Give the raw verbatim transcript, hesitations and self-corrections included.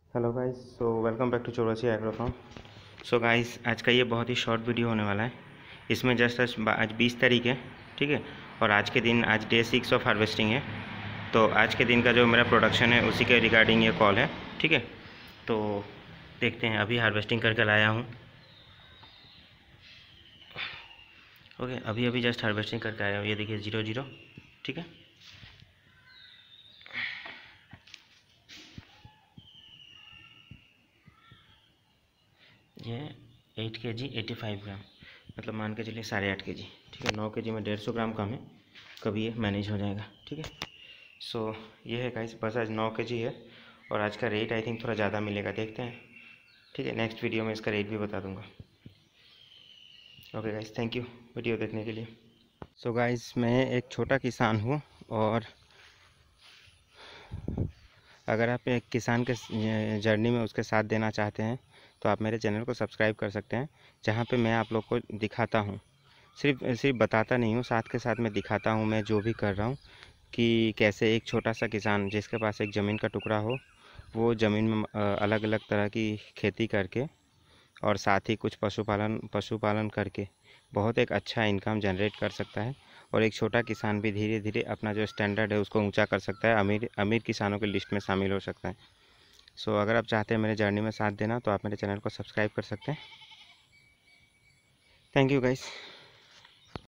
Hello guys, so welcome back to Chaurasi agro farm. So guys, आज का ये बहुत ही शॉर्ट वीडियो होने वाला है। इसमें जस्ट आज आज बीस तारीख है, ठीक है। और आज के दिन आज डे सिक्स ऑफ हार्वेस्टिंग है। तो आज के दिन का जो मेरा प्रोडक्शन है उसी के रिगार्डिंग ये कॉल है, ठीक है। तो देखते हैं, अभी हार्वेस्टिंग करके लाया हूँ। ओके, अभी अभी जस्ट हार्वेस्टिंग करके आया हूँ। ये देखिए जीरो जीरो, ठीक है। ये एट के जी एटी फाइव ग्राम, मतलब मान के चलिए साढ़े आठ के जी, ठीक है। नौ के जी में डेढ़ सौ ग्राम कम है, कभी ये मैनेज हो जाएगा, ठीक है। सो ये है गाइस, बस आज नौ के जी है और आज का रेट आई थिंक थोड़ा ज़्यादा मिलेगा, देखते हैं, ठीक है। नेक्स्ट वीडियो में इसका रेट भी बता दूंगा। Okay guys, thank you video देखने के लिए। सो गाइस, मैं एक छोटा किसान हूँ और अगर आप एक किसान के जर्नी में उसके साथ देना चाहते हैं तो आप मेरे चैनल को सब्सक्राइब कर सकते हैं, जहाँ पे मैं आप लोग को दिखाता हूँ। सिर्फ सिर्फ बताता नहीं हूँ, साथ के साथ मैं दिखाता हूँ मैं जो भी कर रहा हूँ, कि कैसे एक छोटा सा किसान जिसके पास एक ज़मीन का टुकड़ा हो, वो ज़मीन में अलग अलग तरह की खेती करके और साथ ही कुछ पशुपालन पशुपालन करके बहुत एक अच्छा इनकम जनरेट कर सकता है। और एक छोटा किसान भी धीरे धीरे अपना जो स्टैंडर्ड है उसको ऊंचा कर सकता है, अमीर अमीर किसानों की लिस्ट में शामिल हो सकता है। सो अगर आप चाहते हैं मेरे जर्नी में साथ देना तो आप मेरे चैनल को सब्सक्राइब कर सकते हैं। Thank you guys.